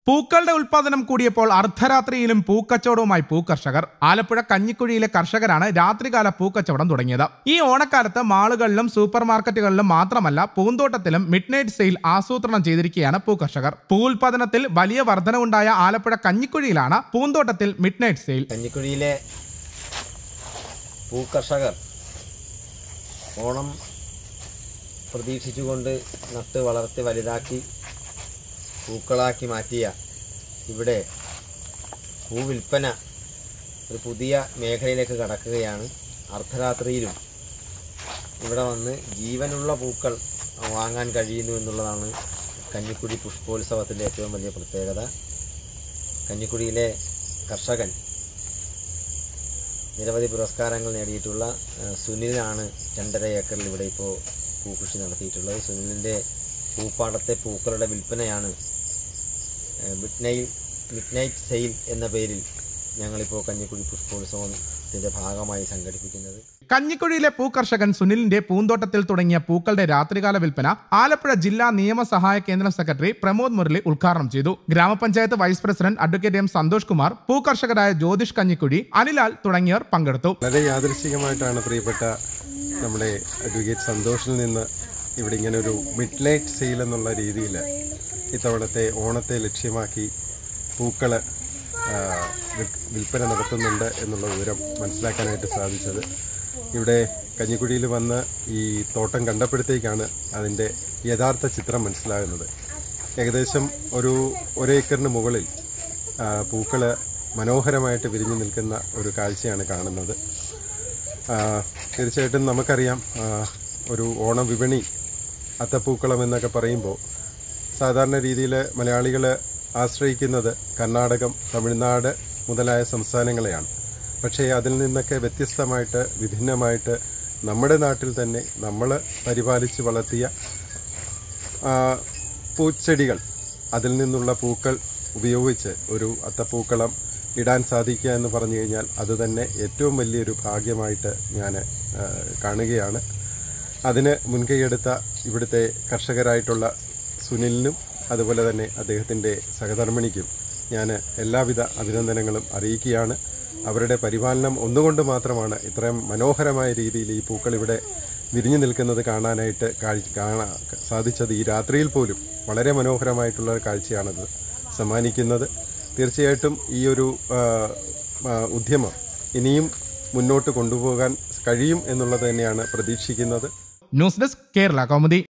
പൂക്കളുടെ ഉൽപാദനം കൂടിയപ്പോൾ അർദ്ധരാത്രിയിലും പൂക്കച്ചവടവുമായി പൂക്കർഷകർ. ആലപ്പുഴ കഞ്ഞിക്കുഴിയിലെ കർഷകരാണ് രാത്രികാല പൂക്കച്ചവടം തുടങ്ങിയത്. ഈ ഓണക്കാലത്ത് മാളുകളിലും സൂപ്പർ മാർക്കറ്റുകളിലും മാത്രമല്ല പൂന്തോട്ടത്തിലും മിഡ് നൈറ്റ് സെയിൽ ആസൂത്രണം ചെയ്തിരിക്കുകയാണ് പൂക്കർഷകർ. പൂ ഉൽപാദനത്തിൽ വലിയ വർധനവുണ്ടായ ആലപ്പുഴ കഞ്ഞിക്കുഴിയിലാണ് പൂന്തോട്ടത്തിൽ മിഡ് നൈറ്റ് സെയിൽ. കഞ്ഞിക്കുഴിയിലെ പൂക്കർഷകർ ഓണം പ്രതീക്ഷിച്ചുകൊണ്ട് നട്ട് വളർത്തി വലുതാക്കി പൂക്കളാക്കി മാറ്റിയ ഇവിടെ പൂവിൽപ്പന ഒരു പുതിയ മേഖലയിലേക്ക് കടക്കുകയാണ്. അർദ്ധരാത്രിയിലും ഇവിടെ വന്ന് ജീവനുള്ള പൂക്കൾ വാങ്ങാൻ കഴിയുന്നു എന്നുള്ളതാണ് കഞ്ഞിക്കുഴി പുഷ്പോത്സവത്തിൻ്റെ ഏറ്റവും വലിയ പ്രത്യേകത. കഞ്ഞിക്കുഴിയിലെ കർഷകൻ നിരവധി പുരസ്കാരങ്ങൾ നേടിയിട്ടുള്ള സുനിലാണ് 2.5 ഏക്കറിൽ ഇവിടെ ഇപ്പോൾ പൂക്കൃഷി നടത്തിയിട്ടുള്ളത്. സുനിലിൻ്റെ പൂപ്പാടത്തെ പൂക്കളുടെ വിൽപ്പനയാണ് മിഡ് നൈറ്റ് സെയിൽ എന്ന പേരിൽ ഞങ്ങളിപ്പോൾ കഞ്ഞിക്കുഴി പുഷ്പോത്സവത്തിന്റെ ഭാഗമായി സംഘടിപ്പിക്കുന്നത്. കഞ്ഞിക്കുഴിയിലെ പൂക്കർഷകൻ സുനിലിന്റെ പൂന്തോട്ടത്തിൽ തുടങ്ങിയ പൂക്കളുടെ രാത്രികാല വിൽപ്പന ആലപ്പുഴ ജില്ലാ നിയമസഹായ കേന്ദ്രം സെക്രട്ടറി പ്രമോദ് മുരളി ഉദ്ഘാടനം ചെയ്തു. ഗ്രാമപഞ്ചായത്ത് vice president advocate M Santhosh Kumar, പൂക്കർഷകരായ ജ്യോതിഷ് കഞ്ഞിക്കുഴി, അനിലാൽ തുടങ്ങിയവർ പങ്കെടുത്തു. വളരെ യാദൃശ്ചികമായിട്ടാണ് പ്രിയപ്പെട്ട നമ്മുടെ അഡ്വക്കേറ്റ് സന്തോഷിൽ നിന്ന് ഇവിടെ ഇങ്ങനെ ഒരു മിഡ് നൈറ്റ് സെയിൽ എന്നുള്ള രീതിയിൽ ഇത്തവണത്തെ ഓണത്തെ ലക്ഷ്യമാക്കി പൂക്കൾ വിൽപ്പന നടത്തുന്നുണ്ട് എന്നുള്ള വിവരം മനസ്സിലാക്കാനായിട്ട് സാധിച്ചത്. ഇവിടെ കഞ്ഞിക്കുഴിയിൽ വന്ന് ഈ തോട്ടം കണ്ടപ്പോഴത്തേക്കാണ് അതിൻ്റെ യഥാർത്ഥ ചിത്രം മനസ്സിലാകുന്നത്. ഏകദേശം ഒരു ഏക്കറിന് മുകളിൽ പൂക്കൾ മനോഹരമായിട്ട് വിരിഞ്ഞു നിൽക്കുന്ന ഒരു കാഴ്ചയാണ് കാണുന്നത്. തീർച്ചയായിട്ടും നമുക്കറിയാം, ഒരു ഓണം വിപണി അത്തപ്പൂക്കളം എന്നൊക്കെ പറയുമ്പോൾ സാധാരണ രീതിയിൽ മലയാളികൾ ആശ്രയിക്കുന്നത് കർണാടകം, തമിഴ്നാട് മുതലായ സംസ്ഥാനങ്ങളെയാണ്. പക്ഷേ അതിൽ നിന്നൊക്കെ വ്യത്യസ്തമായിട്ട് വിഭിന്നമായിട്ട് നമ്മുടെ നാട്ടിൽ തന്നെ നമ്മൾ പരിപാലിച്ച് വളർത്തിയ പൂച്ചെടികൾ, അതിൽ നിന്നുള്ള പൂക്കൾ ഉപയോഗിച്ച് ഒരു അത്തപ്പൂക്കളം ഇടാൻ സാധിക്കുക എന്ന് പറഞ്ഞു കഴിഞ്ഞാൽ അത് തന്നെ ഏറ്റവും വലിയൊരു ഭാഗ്യമായിട്ട് ഞാൻ കാണുകയാണ്. അതിന് മുൻകൈയെടുത്ത ഇവിടുത്തെ കർഷകരായിട്ടുള്ള സുനിലിനും അതുപോലെ തന്നെ അദ്ദേഹത്തിൻ്റെ സഹധർമ്മിണിക്കും ഞാൻ എല്ലാവിധ അഭിനന്ദനങ്ങളും അറിയിക്കുകയാണ്. അവരുടെ പരിപാലനം ഒന്നുകൊണ്ട് മാത്രമാണ് ഇത്രയും മനോഹരമായ രീതിയിൽ ഈ പൂക്കൾ ഇവിടെ വിരിഞ്ഞു നിൽക്കുന്നത് കാണാനായിട്ട് സാധിച്ചത്. ഈ രാത്രിയിൽ പോലും വളരെ മനോഹരമായിട്ടുള്ള കാഴ്ചയാണത് സമ്മാനിക്കുന്നത്. തീർച്ചയായിട്ടും ഈ ഒരു ഉദ്യമം ഇനിയും മുന്നോട്ട് കൊണ്ടുപോകാൻ കഴിയും എന്നുള്ളത് തന്നെയാണ് പ്രതീക്ഷിക്കുന്നത്. News desk Kerala Kaumudi.